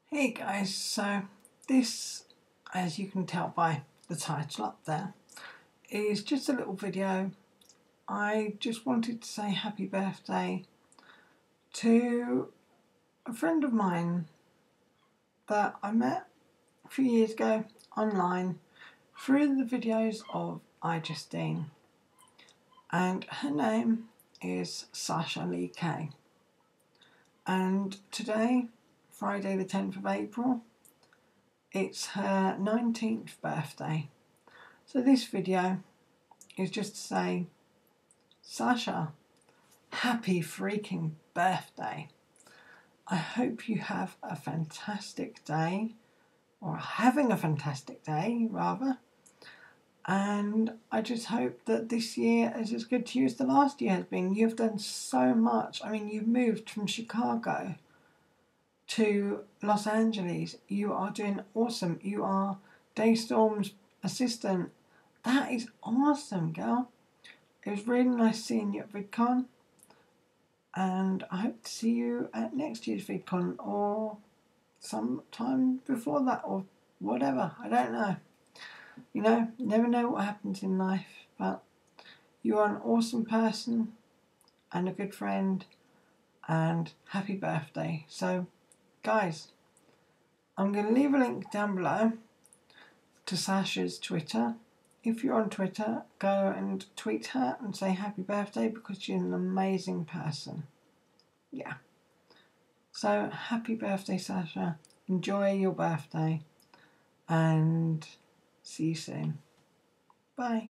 Hey guys, so this, as you can tell by the title up there, is just a little video. I just wanted to say happy birthday to a friend of mine that I met a few years ago online through the videos of iJustine, and her name is Sasha Lee Kay, and today, Friday the 10th of April, it's her 19th birthday. So this video is just to say, Sasha, happy freaking birthday. I hope you have a fantastic day, or having a fantastic day rather. And I just hope that this year is as good to you as the last year has been. You've done so much. I mean, you've moved from Chicago to Los Angeles. You are doing awesome. You are Daystorm's assistant. That is awesome, girl. It was really nice seeing you at VidCon, and I hope to see you at next year's VidCon or sometime before that or whatever. I don't know. You know, never know what happens in life, but you are an awesome person and a good friend, and happy birthday. So, guys, I'm going to leave a link down below to Sasha's Twitter. If you're on Twitter, go and tweet her and say happy birthday because she's an amazing person. Yeah. So, happy birthday, Sasha. Enjoy your birthday and see you soon. Bye.